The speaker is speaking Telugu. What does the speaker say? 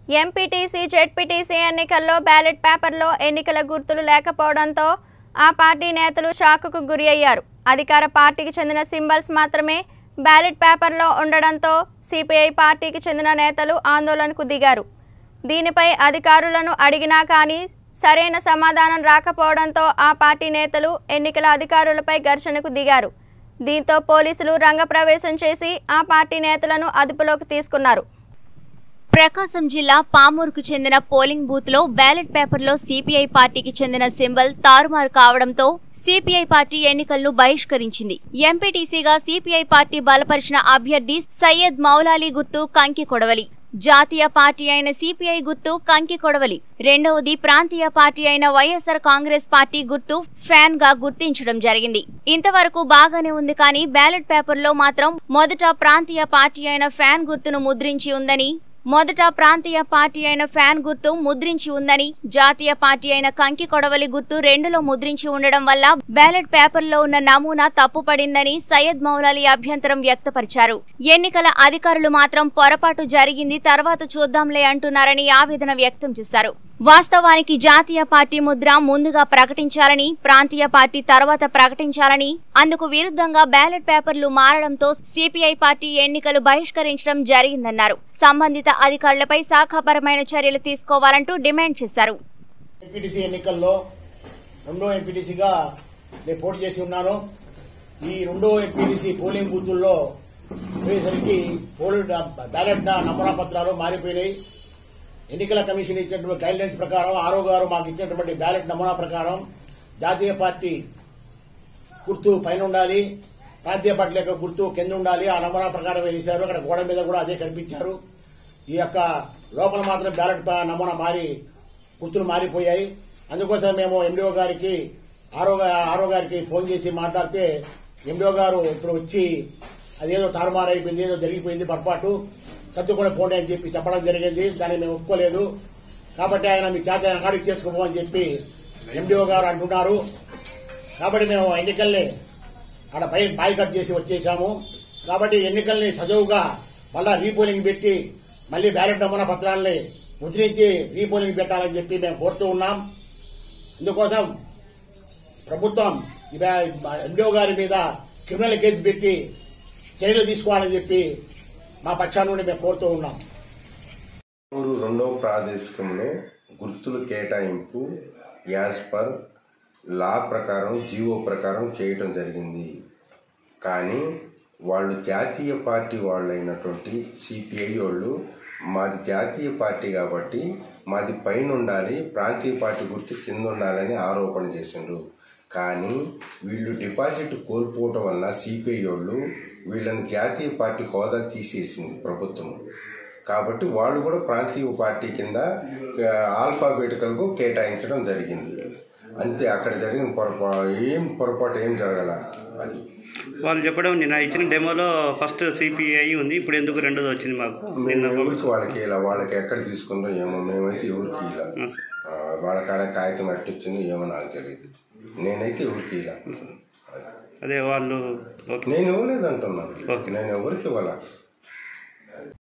ఎంపీటీసీ జెడ్పీటీసీ ఎన్నికల్లో బ్యాలెట్ పేపర్లో ఎన్నికల గుర్తులు లేకపోవడంతో ఆ పార్టీ నేతలు షాకుకు గురి అయ్యారు. అధికార పార్టీకి చెందిన సింబల్స్ మాత్రమే బ్యాలెట్ పేపర్లో ఉండడంతో సిపిఐ పార్టీకి చెందిన నేతలు ఆందోళనకు దిగారు. దీనిపై అధికారులను అడిగినా కానీ సరైన సమాధానం రాకపోవడంతో ఆ పార్టీ నేతలు ఎన్నికల అధికారులపై ఘర్షణకు దిగారు. దీంతో పోలీసులు రంగప్రవేశం చేసి ఆ పార్టీ నేతలను అదుపులోకి తీసుకున్నారు. ప్రకాశం జిల్లా పామూరుకు చెందిన పోలింగ్ బూత్ లో బ్యాలెట్ పేపర్లో సిపిఐ పార్టీకి చెందిన సింబల్ తారుమారు కావడంతో సిపిఐ పార్టీ ఎన్నికలను బహిష్కరించింది. ఎంపీటీసీగా సిపిఐ పార్టీ బలపరిచిన అభ్యర్థి సయ్యద్ మౌలాలి గుర్తు కంకి కొడవలి, జాతీయ పార్టీ అయిన సిపిఐ గుర్తు కంకి కొడవలి, రెండవది ప్రాంతీయ పార్టీ అయిన వైఎస్ఆర్ కాంగ్రెస్ పార్టీ గుర్తు ఫ్యాన్ గా గుర్తించడం జరిగింది. ఇంతవరకు బాగానే ఉంది కానీ బ్యాలెట్ పేపర్లో మాత్రం మొదట ప్రాంతీయ పార్టీ అయిన ఫ్యాన్ గుర్తును ముద్రించి ఉందని జాతీయ పార్టీ అయిన కంకి కొడవలి గుర్తు రెండులో ముద్రించి ఉండడం వల్ల బ్యాలెట్ పేపర్లో ఉన్న నమూనా తప్పుపడిందని సయ్యద్ మౌలాలి అభ్యంతరం వ్యక్తపరిచారు. ఎన్నికల అధికారులు మాత్రం పొరపాటు జరిగింది, తర్వాత చూద్దాంలే అంటున్నారని ఆవేదన వ్యక్తం చేశారు. వాస్తవానికి జాతీయ పార్టీ ముద్ర ముందుగా ప్రకటించాలని, ప్రాంతీయ పార్టీ తర్వాత ప్రకటించాలని, అందుకు విరుద్ధంగా బ్యాలెట్ పేపర్లు మారడంతో సిపిఐ పార్టీ ఎన్నికలు బహిష్కరించడం జరిగిందన్నారు. సంబంధిత అధికారులపై శాఖాపరమైన చర్యలు తీసుకోవాలంటూ డిమాండ్ చేశారు. ఎంపీటీసీ ఎన్నికల్లో రెండో ఎంపీటీసీగా నేను పోటీ చేసి ఉన్నాను. ఈ రెండో ఎంపీటీసీ పోలింగ్ బూతుల్లో పోయేసరికి బ్యాలెట్ నమూనా పత్రాలు మారిపోయినాయి. ఎన్నికల కమిషన్ ఇచ్చినటువంటి గైడ్ లైన్స్ ప్రకారం ఆరో గారు మాకు ఇచ్చినటువంటి బ్యాలెట్ నమూనా ప్రకారం జాతీయ పార్టీ గుర్తు పైన ఉండాలి, ప్రాంతీయ పార్టీ యొక్క గుర్తు కింద ఉండాలి. ఆ నమూనా ప్రకారం వేశారు. అక్కడ గోడ మీద కూడా అదే కనిపించారు. ఈ యొక్క లోపల మాత్రం బ్యాలెట్ నమూనా గుర్తులు మారిపోయాయి. అందుకోసం మేము ఎండిఓ గారికి ఆరో గారికి ఫోన్ చేసి మాట్లాడితే ఎండిఓ గారు ఇప్పుడు వచ్చి అదేదో తారుమారు అయిపోయింది, ఏదో జరిగిపోయింది, పొరపాటు సర్దుకొని పోండి అని చెప్పి చెప్పడం జరిగింది. దాన్ని మేము ఒప్పుకోలేదు. కాబట్టి ఆయన మీ చేత అకాడికి చేసుకోమని చెప్పి ఎండిఓ గారు అంటున్నారు. కాబట్టి మేము ఎన్నికల్ని అక్కడ బాయ్కట్ చేసి వచ్చేసాము. కాబట్టి ఎన్నికల్ని సజావుగా మళ్ళా రీపోలింగ్ పెట్టి మళ్లీ బ్యాలెట్ నమూనా పత్రాలని ముద్రించి రీపోలింగ్ పెట్టాలని చెప్పి మేము కోరుతూ ఉన్నాం. ఇందుకోసం ప్రభుత్వం ఎండిఓ గారి మీద క్రిమినల్ కేసు పెట్టి చర్యలు తీసుకోవాలని చెప్పి మా పక్షాన నుండి మేము కోరుతూ ఉన్నాం. రెండవ ప్రాదేశికంలో గుర్తుల కేటాయింపు యాజ్ పర్ లా ప్రకారం జీవో ప్రకారం చేయటం జరిగింది. కానీ వాళ్ళు జాతీయ పార్టీ వాళ్ళైనటువంటి సిపిఐ వాళ్ళు మాది జాతీయ పార్టీ కాబట్టి మాది పైన ఉండాలి, ప్రాంతీయ పార్టీ గుర్తు కింద ఉండాలని ఆరోపణ చేసిండ్రు. కానీ వీళ్ళు డిపాజిట్ కోల్పోవటం వల్ల సిపిఐ వాళ్ళు వీళ్ళని జాతీయ పార్టీ హోదా తీసేసింది ప్రభుత్వం. కాబట్టి వాళ్ళు కూడా ప్రాంతీయ పార్టీ కింద ఆల్ఫాబెటికల్కు కేటాయించడం జరిగింది. అంతే, అక్కడ జరిగిన పొరపాటు ఏం జరగల. అది వాళ్ళు చెప్పడం నిన్న ఇచ్చిన డెమోలో ఫస్ట్ సిపిఐ ఉంది, ఇప్పుడు ఎందుకు రెండోది వచ్చింది మాకు. ఎవరికి వాళ్ళకి ఇలా వాళ్ళకి ఎక్కడ తీసుకుందో ఏమో, మేమైతే ఎవరికి ఇలా వాళ్ళ కాడ కాగితం అట్టిచ్చిందో ఏమో నాకు తెలియదు. నేనైతే ఎవరికి ఇలా అదే వాళ్ళు నేను ఇవ్వలేదు అంటున్నాను. నేను ఎవరికి ఇవ్వాల.